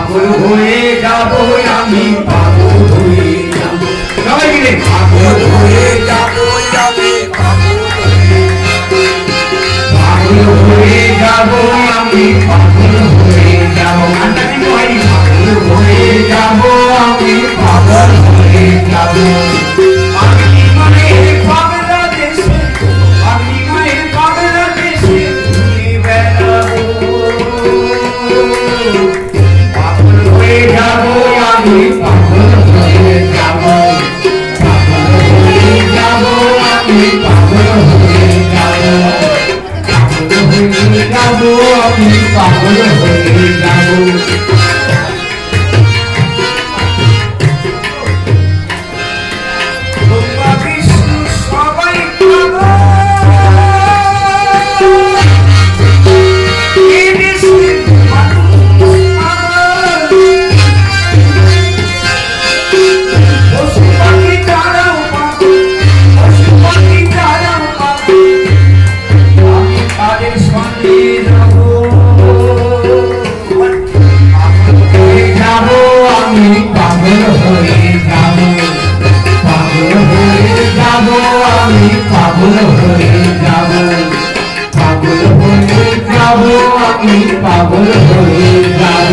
পাগল হয়ে যাব আমি পাগল হয়ে যাব সবাই মিলে পাগল হয়ে যাব আমি পাগল হয়ে যাব আমি পাগল হয়ে যাব পাগল হয়ে যাব আমি পাগল হয়ে যাব আমি মানে পাগলা দেশে আমি মানে পাগলা দেশে ঘুরে বেড়াবো পাগল হয়ে যাব আমি পাগল হয়ে যাব পাগল হয়ে যাব আমি পাগল হয়ে যাব পাগল হয়ে যাব আমি পাগল হয়ে যাব পাগল হয়ে যাব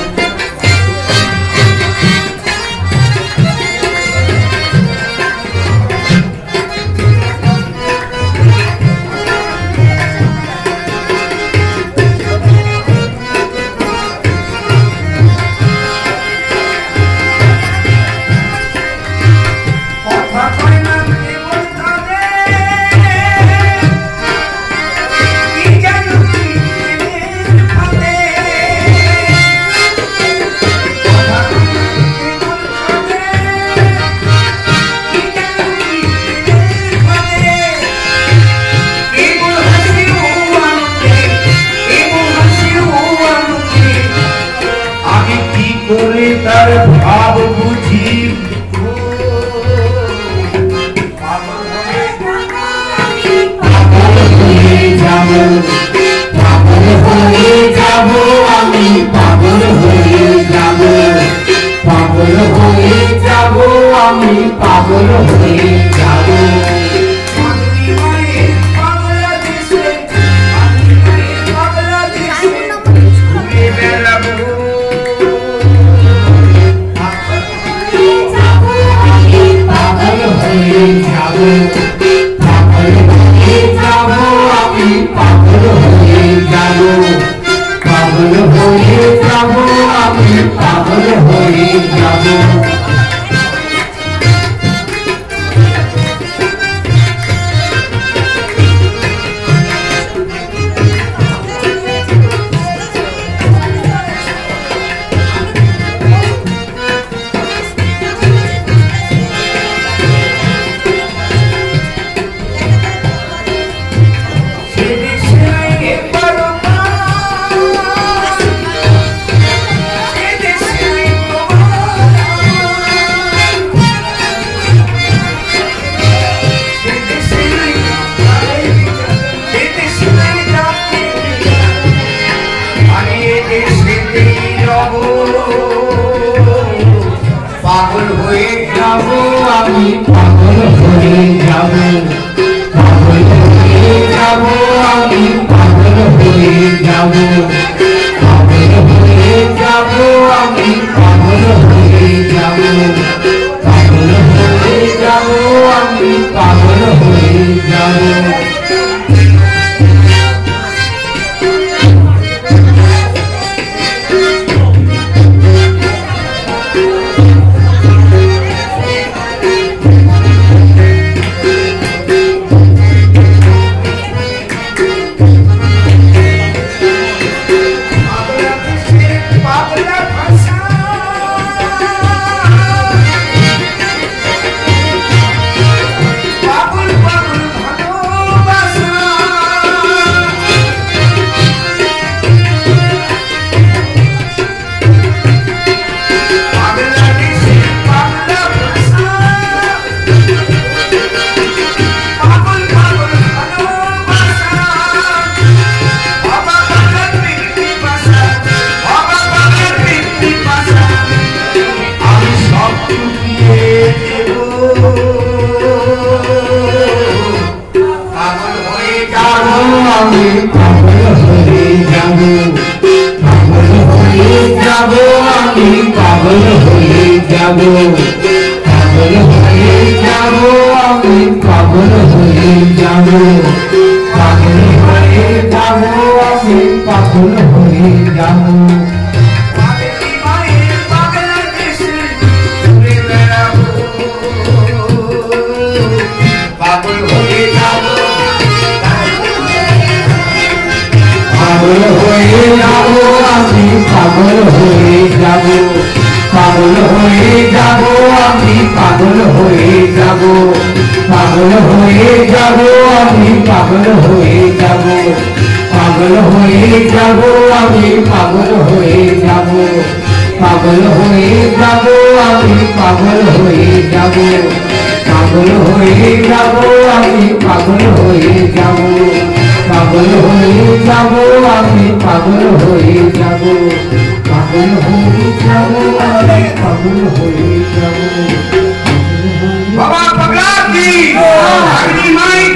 তার ভাব বুঝি পাগল হয়ে যাব পাগল হয়ে যাব আমি পাগল হয়ে যাব পাগল হয়ে যাব আমি পাগল হয়ে যাব পাগল হয়ে যাব আমি পাগল হয়ে যাব পাগল হয়ে যাব আমি পাগল হয়ে যাব পাগল হয়ে যাব আমি পাগল হয়ে যাব পাগল হয়ে যাব আমি পাগল হয়ে যাব পাগল পাগল হয়ে যাব, পাগল হয়ে যাব আমি, পাগল হয়ে যাব, পাগল হয়ে যাব আমি, পাগল হয়ে যাব। পাগল হয়ে যাব, পাগল হয়ে যাব আমি, পাগল হয়ে যাব, পাগল হয়ে যাব আমি, পাগল হয়ে যাব, পাগল হয়ে যাব আমি, পাগল হয়ে যাব, পাগল হয়ে যাব আমি, পাগল হয়ে যাব, পাগল হয়ে যাব আমি, পাগল হয়ে যাব, পাগল হয়ে যাব আমি, পাগল হয়ে যাব, পাগল হয়ে যাব আমি, পাগল হয়ে যাব, পাগল হয়ে যাব আমি, পাগল হয়ে যাব। বাবা পাগলা কি, আগনি মাই